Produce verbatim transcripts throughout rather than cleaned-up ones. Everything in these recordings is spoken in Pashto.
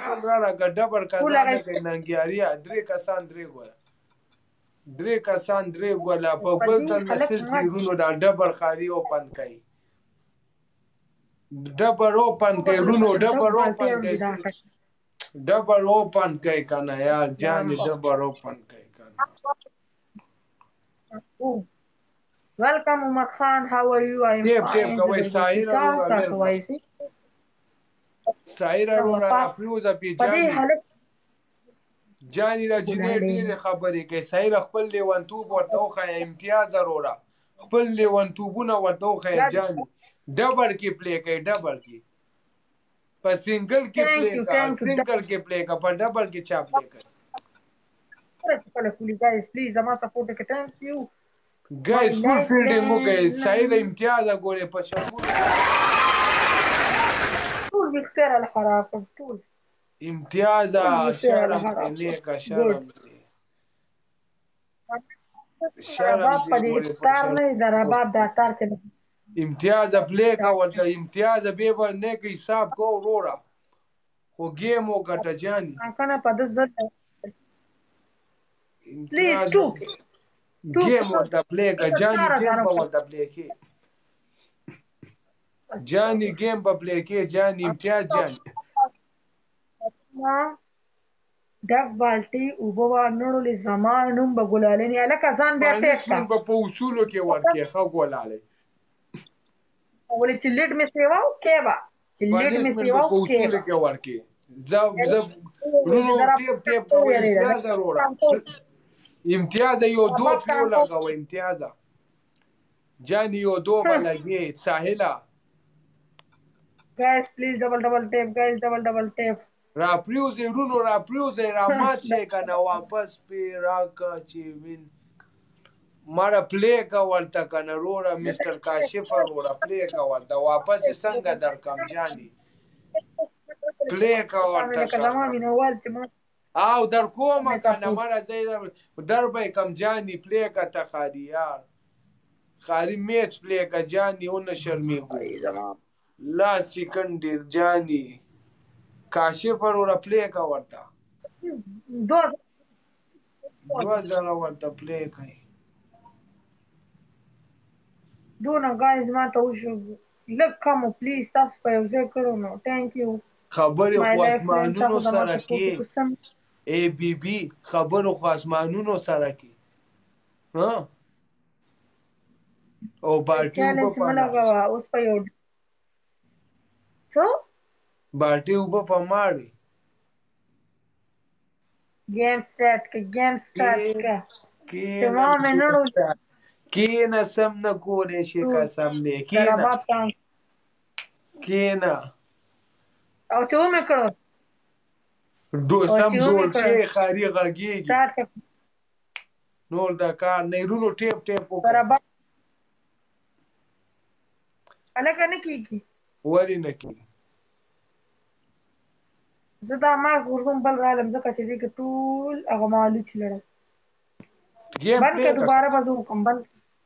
بل را لکه ډبر کسان لکه ننګیاریا درې کسان درې ګوله درې کسان درې ګوله په بل تن مې سلسي رونو دا ډبر خاري اوپن کوي ډبر اوپن کوي رونو ډبر اوپن کوي ډبر اوپن کوي کنه یار جانې ډبر اوپن کوي کنه Welcome Umar Khan, how are you? I am fine. کوي ساحر ورو ساحر ورو افروزه پیچانی جانی را جنې ډېرې خبرې کوي ساحر خپل لیونتوب ورته وښیه امتیاز وروره خپل لیونتوبونه ورته وښیه جاني ډبل کې پلی کوي ډبل کې په سنگل کې پلی کوي سنگل کې پلی کوي په ډبل کې چا پلی کوي Please, زما سپورټ کې thank you. Guys, full fielding وکړئ ساحر امتیاز ګورې په شرمونو ټول ویکټر الخراب ټول امتیاز شرم نیکه شرم شرم امتیاز پلی کا ورته امتیاز به به نیکه حساب کو وروره خو گیم وګټه جاني امتیاز گیم ورته پلی کا جاني گیم به ورته پلی کې جاني گیم به پلی کې جاني امتیاز جاني ډک بالټي اوبه به نړولې زما نوم به ګلالۍ نه هلکه ځان بیا ټیسټ کړه به په اصولو کې ورکړې ښه ګلالۍ ولې چې لیډ مې سیوا وکړې به چې لیډ مې سیوا په اصولو کې ورکړې زه زه رونو ټیپ ټیپ کوئ امتیاز وروره امتیاز یو دو پیو لګوه امتیاز جاني یو دو به لګې ساحله guys please double double tap guys double double tap را پریوزې رونو را پریوزې را مات شي که نه واپس پې راکړه چې وین ماره پلی که ورته که نه روره مسټر کاشفه روره پلی که ورته واپس یې څنګه درکړم جاني پلی که ورته او در کومه که نه ماره زه در به یې کم جاني پلی که ته خالي یار خالي میچ پلی که جاني ونه شرمېږو لاس سیکنډ ډېر جاني کاشف وروره پلی که ورته دوه زره ورته پلی کوي دونه ګایز ما ته وشو لږ کم پلیز تاسو په یو ځای کړو نو ټینک یو خبرې خو اسمانونو سره کې ای بی بي خبرو خو اسمانونو سره کې ها او بالټي اوبه اوس په یو څه بالټي اوبه په ماړې گیم سټارټ که گیم سټارټ که تمام مې نړو کېنه سم نه کولی شي قسم دی کېنه کېنه او چې ومې کړو سم ډول کې خاري غږېږي نور دا کار نه رونو ټیپ ټیپ وکړه هلکه نه کېږي ولې نه کېږي زه دا ماغ غورځوم بل رالم ځکه چې دې کې ټول هغه مالوچ لړم بند که دوباره به زه وکړم بند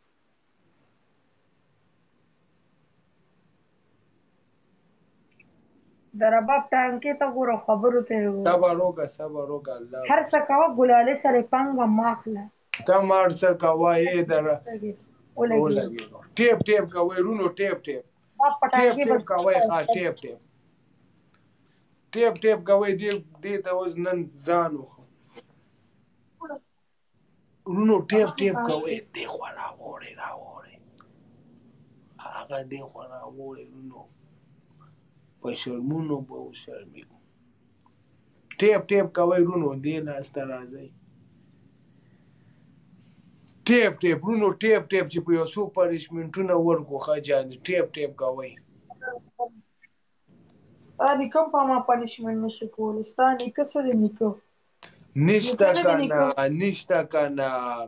د رباب ټانکې ته ګوره خبرو ته یې صبر وکړه صبر وکړه الله هر څه کوه ګلالۍ سره یې پانګه مه اخله کم هر څه کوه یې در ولګېږو ټیپ ټیپ کوئ رونو ټیپ ټیپ ټیپ ټیپ کوئ ښه ټیپ ټیپ ټیپ ټیپ کوئ دې ته اوس نن ځان وخو رونو ټیپ ټیپ کوئ دې خوا راوړئ راوړئ هغه دې خوا راوړئ رونو په شرمونو به وشرمېږو ټیپ ټیپ کوئ رونو دې ناسته راځئ ټیپ ټیپ رونو ټیپ ټیپ چې په یو څو پنشمنټونه ورکړو ښه جانې ټیپ ټیپ کوئ ستا نیکه په ما پنشمنټ نشي کولی ستا نیکه څه دی نیکه نشته که نه نشته که نه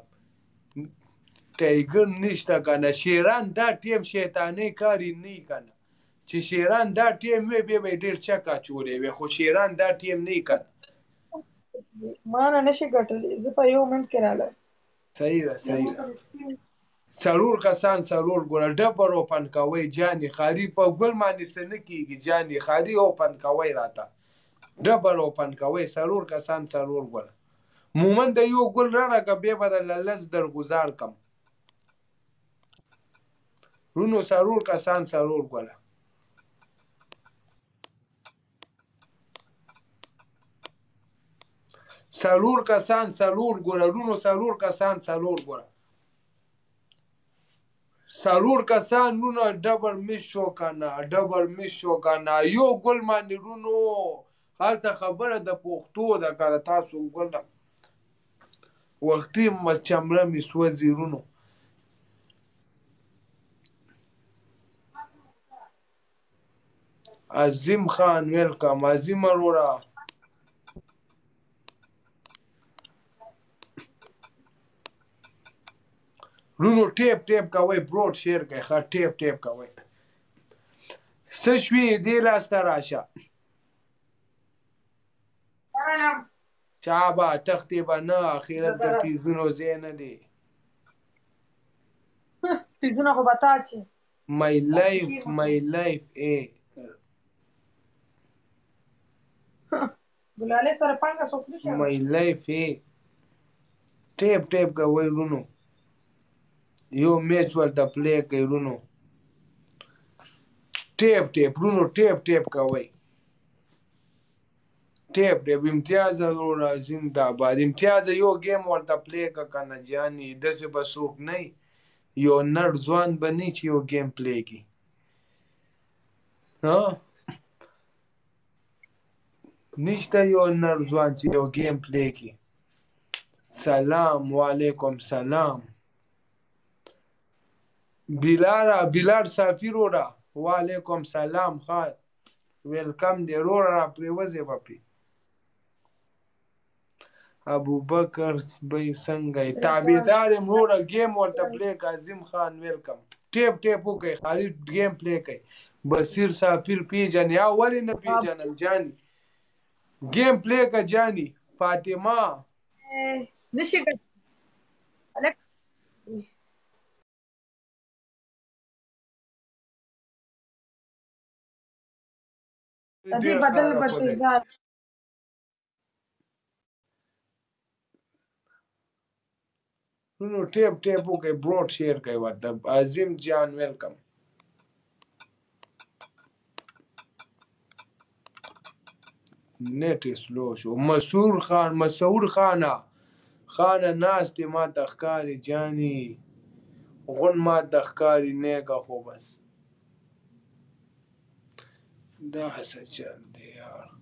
ټایګر نشته که نه شیران دا ټیم شیطانۍ کار یې نه وي که نه چې شیران دا ټیم وی بیا به یې ډېر چک اچولی وی خو شیران دا ټیم نه وي که نه ما نه نشي ګټلی زه په یو منټ کې راغلم صحیح ده صحیح ده څلور کسان څلور ګوره ډبر اوپن کوئ جانې خاري په ګل باندې څه نه کېږي جانې خاري اوپن کوئ راته ډبل اوپن کوئ څلور کسان څلور ګوله مومن د یو ګل را راکه بیا به درله لس درګزار کم رونو څلور کسان څلور ګوله څلور کسان څلور ګوله رونو څلور کسان څلور ګوله څلور کسان رونو ډبل میس شو کنه ډبل میس شو کنه یو ګل باندې رونو هلته خبره د پښتو ده کنه تاسو ګله وختي چمره مې سوځي رونو عظیم خان ویلکم عظیم اروره رونو ټیپ ټیپ کوئ بروډ شیر کوي ښه ټیپ ټیپ کوئ څه شوي دې لاسته راشه چا به تختې به نه اخرت د تیزونو ځای نه دی تیزونه خو به تا چې my life my life ای ګلالۍ سره پانګه څوک نه شي my life ای ټیپ ټیپ کوئ رونو یو میچ ورته پلی کوي رونو ټیپ ټیپ رونو ټیپ ټیپ کوئ ټیپ ټیپ امتیاز وروره زنده‌باد امتیاز یو گیم ورته پلی که کنه جانې داسې به څوک نه یو نر ځوان به نه چې یو گیم پلی کړي نشته یو نر ځوان چې یو گیم پلی کړي سلام وعلیکم سلام بلاره بلار صافي وروره وعلیکم سلام ښه ویلکم دی وروره را پرېوځې به پرې ابوبکر بی څنګه یې تابعدار یم وروره ګیم ورته پلی که عظیم خان ویلکم ټیپ ټیپ وکړئ خالد ګیم پلی کوي بصیر سافر پیژنې یا ولې نه پیژنم جاني ګیم پلی که جاني فاطمه نشي هلک دې بدل بتزار نو ټیپ ټیپ وکړئ بروډ شیر کوي ورته عظیم جان ویلکم نیټ سلو شو مسعود خان مسعود خانه خانه ناستې ما ته ښکاري جانې غون ما ته ښکاري نیکه خو بس دا څه چل دی یار